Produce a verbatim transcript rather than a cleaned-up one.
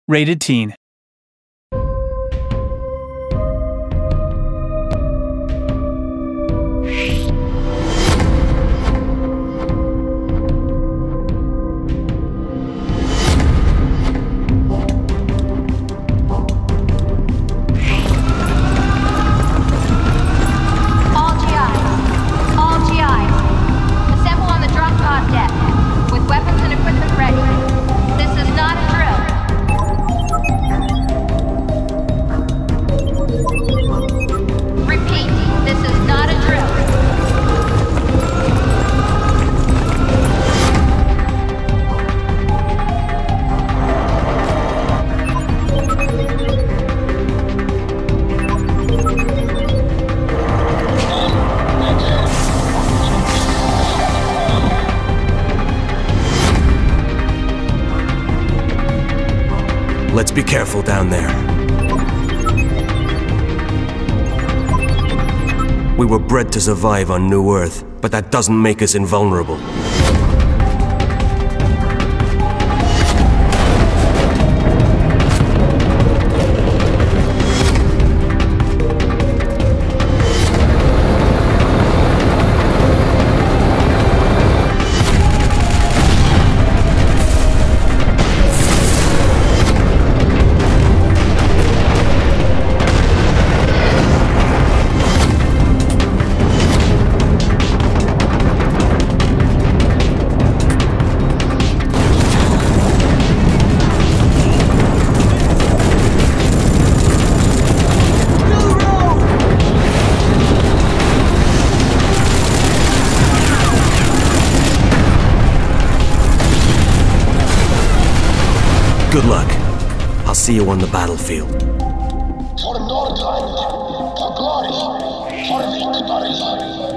Rated Teen. Let's be careful down there. We were bred to survive on New Earth, but that doesn't make us invulnerable. Good luck. I'll see you on the battlefield. For Nordland, for glory, for victory.